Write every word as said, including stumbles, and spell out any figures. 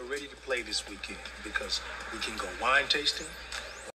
ready to play this weekend because we can go wine tasting,